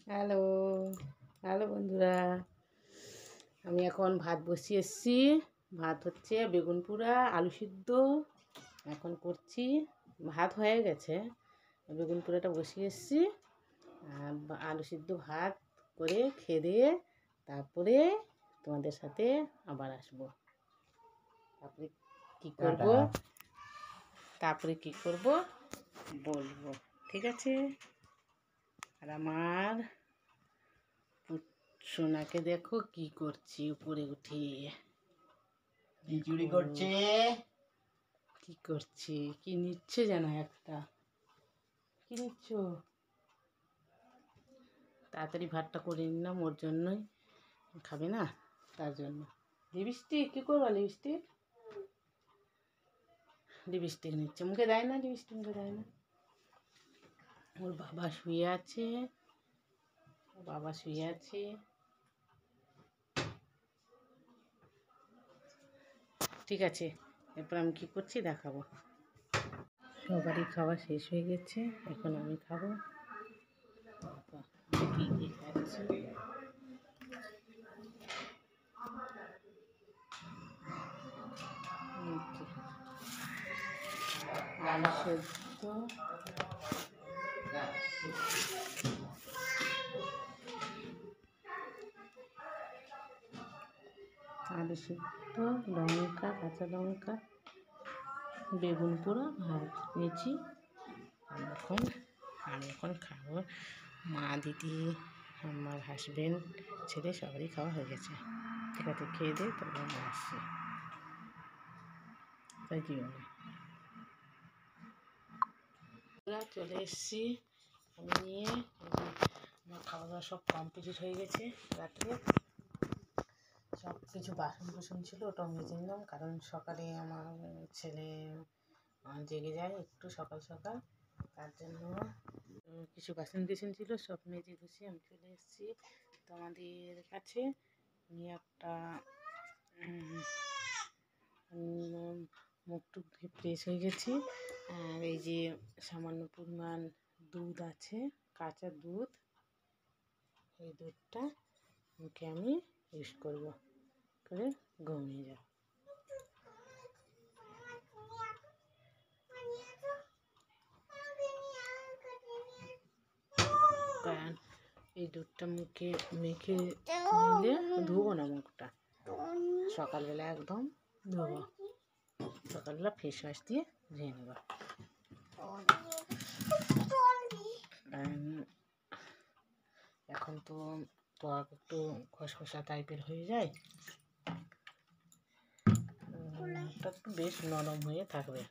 Hello hello বন্ধুরা, আমি এখন ভাত বসিয়ে এসেছি। ভাত হচ্ছে বেগুন পোড়া আলু সিদ্ধ এখন করছি। ভাত হয়ে গেছে, বেগুন পোড়াটা বসিয়ে এসেছি। আলু সিদ্ধ ভাত করে খেয়ে দিয়ে তারপরে তোমাদের সাথে আবার আসবো। তারপরে কী করব বলবো, ঠিক আছে? আর আমার সোনাকে দেখো কি করছি, উপরে উঠে চুরি করছে। কি করছে, কি নিচ্ছে যেন একটা। কি নিচ্ছ? তাড়াতাড়ি ভাতটা করে নিলাম, ওর জন্যই। খাবে না তার জন্য। লিপস্টিক কী করবো? লিপস্টিক নিচ্ছে, মুখে দেয় না, লিপস্টিক মুখে দেয় না। ওর বাবা শুয়ে আছে, ঠিক আছে। এরপর আমি কী করছি দেখাবো। সবারই খাওয়া শেষ হয়ে গেছে, এখন আমি খাবো। কী কী খাচ্ছি আলু সেদ্ধ, লঙ্কা, কাঁচা লঙ্কা, বেগুন পোড়া ভাত নিয়েছি। আমি এখন খাবো। মা, দিদি, আমার হাজবেন্ড, ছেলে সবারই খাওয়া হয়ে গেছে। ঠিক আছে, খেয়ে দিয়ে তারপর আমি আসছি। তাই কি বলে চলে এসেছি আমি নিয়ে। আমার খাওয়া দাওয়া সব কমপ্লিট হয়ে গেছে। রাত্রে সব কিছু বাসন ছিল, ওটাও মেজে নিলাম, কারণ সকালে আমার ছেলে জেগে যায় একটু সকাল সকাল, তার জন্য কিছু বাসন ছিল, সব মেজে গুছিয়ে আমি চলে এসেছি তোমাদের কাছে। আমি একটা মুখ টুক ধুয়ে ফ্রেশ হয়ে গেছি। আর এই যে সামান্য পরিমাণ দুধ আছে, কাঁচা দুধ, এই দুধটা মুখে আমি ইউজ করব করে ঘুমিয়ে যাও। কারণ এই দুধটা মুখে মেখে নিলে ধুবো না মুখটা, সকালবেলা একদম ধোবো, সকালবেলা ফেস ওয়াশ দিয়ে ধুয়ে নেব। এখন তো ত্বক একটু খসখসা টাইপের হয়ে যায়, মুখটা একটু বেশ নরম হয়ে থাকবে।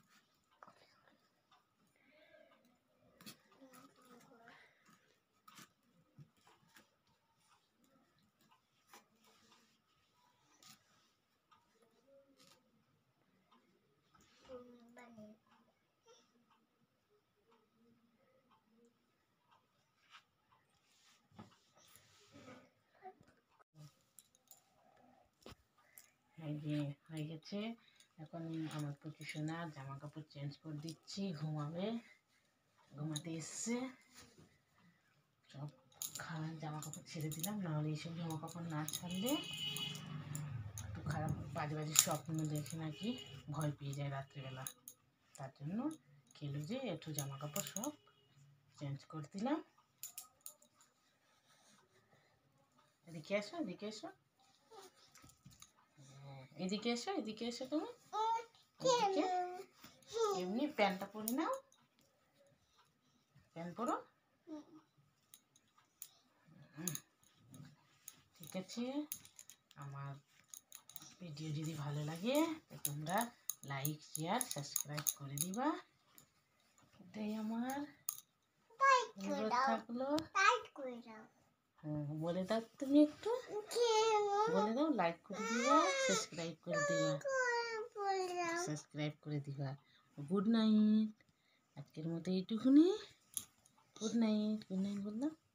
এই যে হয়ে গেছে। এখন আমার পুচু সোনা জামা কাপড় চেঞ্জ করে দিচ্ছি, ঘুমাতে এসছে। সব জামা কাপড় ছেড়ে দিলাম, নাহলে এইসব জামা কাপড় না ছাড়লে একটু খারাপ বাজে স্বপ্ন দেখে নাকি ভয় পেয়ে যায় রাত্রিবেলা। তার জন্য খেলো যে একটু জামা কাপড় সব চেঞ্জ করে দিলাম। এদিকে এসো, এদিকে এসো তুমি। এমনি প্যান্টটা পরে নাও, প্যান্ট পরো। ঠিক আছে, আমার ভিডিও যদি ভালো লাগে তোমরা লাইক, শেয়ার, সাবস্ক্রাইব করে দিবা, এটাই আমার অনুরোধ থাকলো। বলে দাও, তুমি একটু বলে দাও, লাইক করে দিবা, সাবস্ক্রাইব করে দিবা। গুড নাইট, আজকের মতো এইটুকুনি। গুড নাইট বললাম।